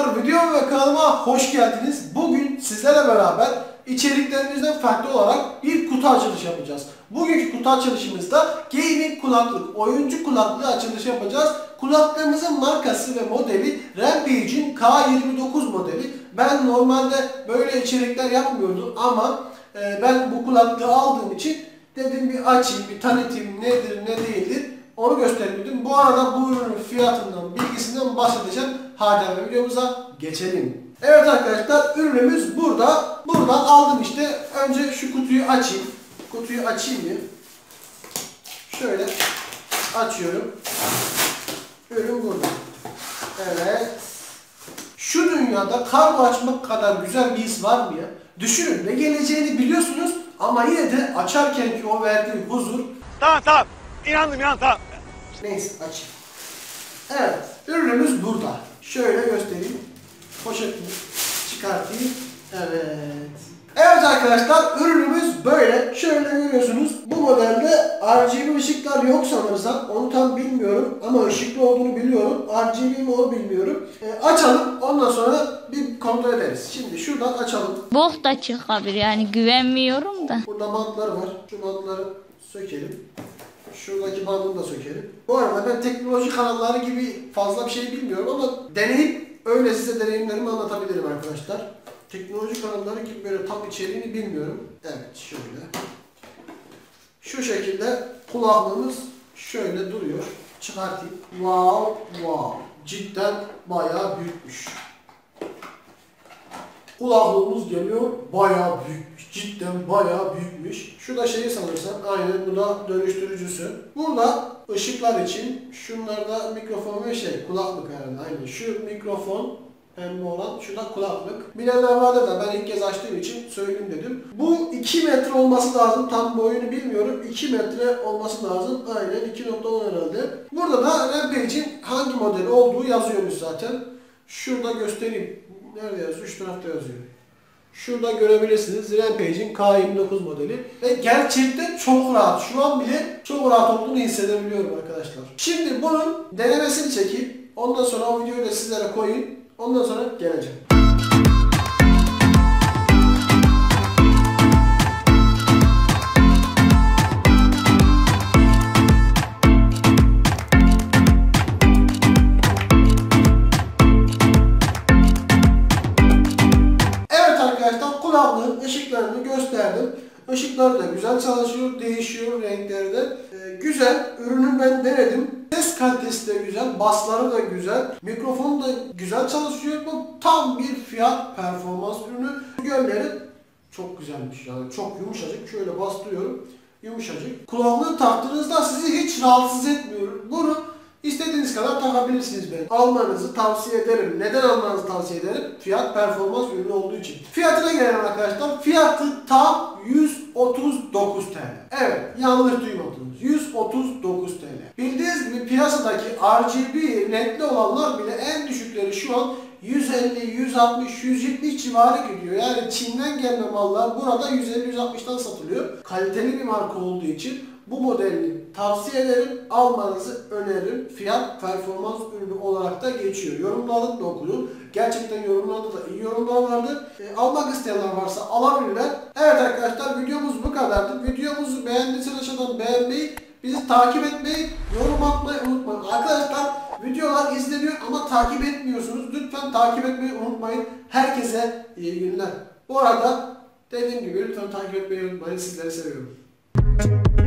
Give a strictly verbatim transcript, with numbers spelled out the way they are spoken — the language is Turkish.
arkadaşlar, videoma ve kanalıma hoş geldiniz. Bugün sizlerle beraber içeriklerimizden farklı olarak bir kutu açılışı yapacağız. Bugünkü kutu açılışımızda gaming kulaklık, oyuncu kulaklığı açılışı yapacağız. Kulaklığımızın markası ve modeli Rampage'in K yirmi dokuz modeli. Ben normalde böyle içerikler yapmıyordum ama e, ben bu kulaklığı aldığım için dedim bir açayım, bir tanıtayım, nedir ne değildir onu göstereyim. Bu arada bu ürünün fiyatından, bilgisinden bahsedeceğim. Hadi hemen videomuza geçelim. Evet arkadaşlar, ürünümüz burada. Buradan aldım işte. Önce şu kutuyu açayım. Kutuyu açayım bir. Şöyle açıyorum. Ürün burada. Evet. Şu dünyada kargo açmak kadar güzel bir his var mı ya? Düşünün, ne geleceğini biliyorsunuz ama yine de açarken ki o verdiği huzur. Tamam tamam. İnandım ya, tamam. Neyse, açayım. Evet, ürünümüz burada. Şöyle göstereyim. Poşetini çıkartayım. Evet. Evet arkadaşlar, ürünümüz böyle. Şöyle görüyorsunuz. Bu modelde R G B ışıklar yok sanırsam. Onu tam bilmiyorum ama ışıklı olduğunu biliyorum. R G B mi onu bilmiyorum. E, açalım. Ondan sonra bir kontrol ederiz. Şimdi şuradan açalım. Bok da çıkabilir, yani güvenmiyorum da. Burada bantları var. Şu bantları sökelim. Şuradaki bandını da sökelim. Bu arada ben teknoloji kanalları gibi fazla bir şey bilmiyorum ama deneyip öyle size deneyimlerimi anlatabilirim arkadaşlar. Teknoloji kanalları gibi böyle tam içeriğini bilmiyorum. Evet, şöyle. Şu şekilde kulaklığımız şöyle duruyor. Çıkartayım. Wow, wow. Cidden bayağı büyükmüş. Kulaklığımız geliyor. Bayağı büyükmüş. Cidden bayağı büyükmüş. Şu da şeyi sanırsam. Aynen, bu da dönüştürücüsü. Burada ışıklar için şunlarda mikrofon ve şey kulaklık herhalde. Aynen. Şu mikrofon pembe olan, şu da kulaklık. Bilenler vardı da ben ilk kez açtığım için söyleyeyim dedim. Bu iki metre olması lazım. Tam boyunu bilmiyorum. iki metre olması lazım. Aynen iki nokta on herhalde. Burada da Rampage'in hangi modeli olduğu yazıyormuş zaten. Şurada göstereyim. Nerede yazıyor? Üç tarafta yazıyor. Şurada görebilirsiniz. Rampage'in K yirmi dokuz modeli. Ve gerçekten çok rahat. Şu an bile çok rahat olduğunu hissedebiliyorum arkadaşlar. Şimdi bunun denemesini çekip ondan sonra o videoyu da sizlere koyayım. Ondan sonra geleceğim. Kulaklığın ışıklarını gösterdim. Işıkları da güzel çalışıyor, değişiyor renkleri de. Ee, güzel, ürünü ben denedim. Ses kalitesi de güzel, basları da güzel, mikrofonu da güzel çalışıyor. Bu tam bir fiyat performans ürünü. Gölleri çok güzelmiş, yani çok yumuşacık. Şöyle bastırıyorum, yumuşacık. Kulaklığı taktığınızda sizi hiç rahatsız etmiyor. Bunu İstediğiniz kadar takabilirsiniz ben. Almanızı tavsiye ederim. Neden almanızı tavsiye ederim? Fiyat performans ürünü olduğu için. Fiyatına gelelim arkadaşlar. Fiyatı tam yüz otuz dokuz TL. Evet, yanlış duymadınız. yüz otuz dokuz TL. Bildiğiniz gibi piyasadaki R G B renkli olanlar bile en düşükleri şu an yüz elli, yüz altmış, yüz yetmiş civarı gidiyor. Yani Çin'den gelme mallar burada yüz elli, yüz altmıştan satılıyor. Kaliteli bir marka olduğu için bu modelini tavsiye ederim, almanızı öneririm. Fiyat performans ürünü olarak da geçiyor. Yorumlarını da okudum. Gerçekten yorumlarda da iyi yorumlar vardı. E, almak isteyenler varsa alabilirler. Evet arkadaşlar, videomuz bu kadardı. Videomuzu beğendiyseniz aşağıdan beğenmeyi, bizi takip etmeyi, yorum atmayı unutmayın. Arkadaşlar, videolar izleniyor ama takip etmiyorsunuz. Lütfen takip etmeyi unutmayın. Herkese iyi günler. Bu arada dediğim gibi lütfen takip etmeyi unutmayın. Sizleri seviyorum.